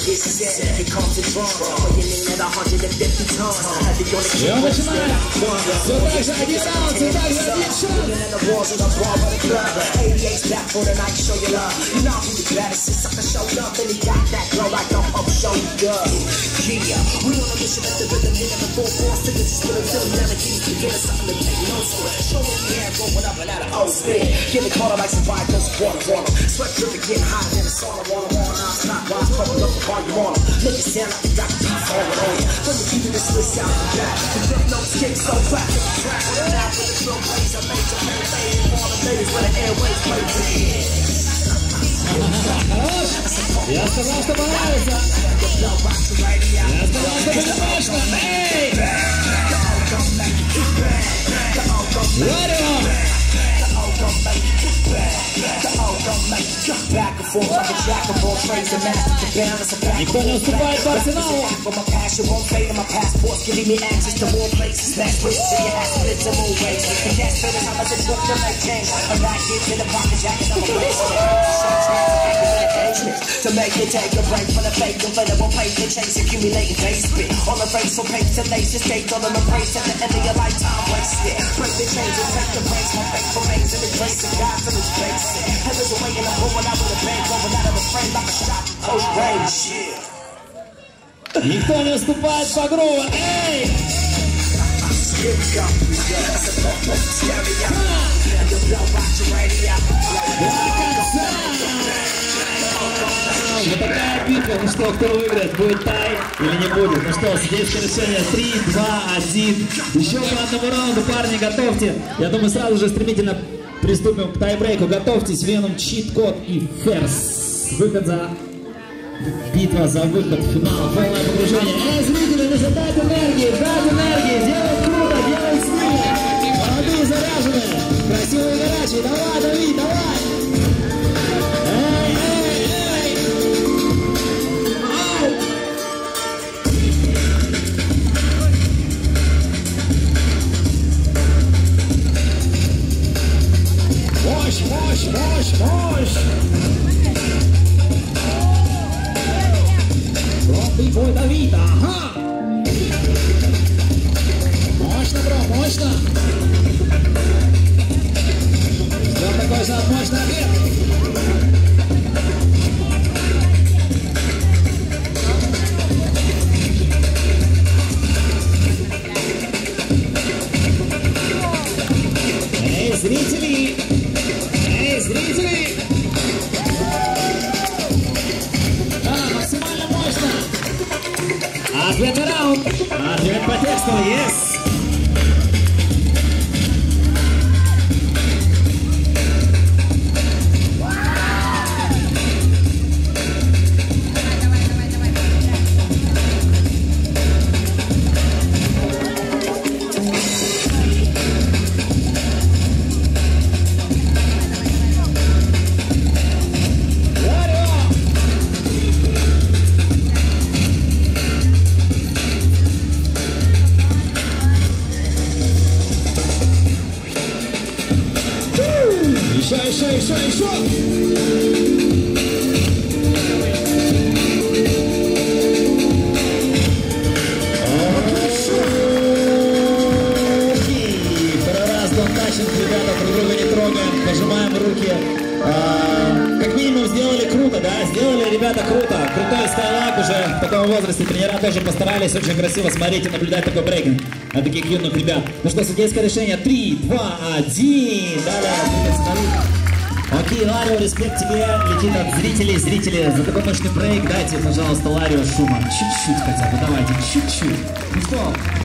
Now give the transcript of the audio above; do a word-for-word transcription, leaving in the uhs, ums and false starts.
И он начинает. Все так же один аут, все так же один шаг. Я сказал, что понравится. Я сказал, что будет точно. Эй! Lario! Никто не уступает по арсеналу. To make it take a break from the fake available pay to chase accumulating day spit on the face for pace and lace escaped on an embrace at the end of your lifetime wasted. Break the chains and take the breaks my fake remains in the trace of God from his base. Heaven's away and I'm pulling out with a bang, rolling out of the frame like a shot. Coach range shit. Никто не уступает по груву. Эй! Вот такая битва. Ну что, кто выиграет? Будет тай или не будет? Ну что, судейское решение три, два, один. Еще по одному раунду, парни, готовьте. Я думаю, сразу же стремительно приступим к тайбрейку. Готовьтесь, Веном, чит-код и ферс. Выход за... Битва за выход в финал. Полное погружение. Эй, зрители, не задать энергии, дать энергии. Делать круто, делать стиль. Молодые, заряженные, красивые, горячие. Давай, дави, давай. Эй, эй, эй. Ау. Мощь, мощь, мощь, мощь. Пробуй твой Давид, ага! Мощно, бро, мощно! Ждем такой же мощный ответ! Эй, зрители! Эй, зрители! Ответный раунд. Ответ по тексту. Yes. Еще, еще, еще, еще! Второй раз донтачинг, ребята, друг друга не трогаем, пожимаем руки. А, как минимум сделали круто, да? Сделали, ребята, круто. Крутой стайлак уже в таком возрасте. Тренера тоже постарались, очень красиво смотреть и наблюдать такой брейкинг от таких юных ребят. Ну что, судейское решение три, два, один. Далее двигаться на руку. Окей, Lario, респект тебе, летит от зрителей. Зрители, за такой мощный брейк дайте, пожалуйста, Lario шума. Чуть-чуть хотя бы, давайте, чуть-чуть. Ну что?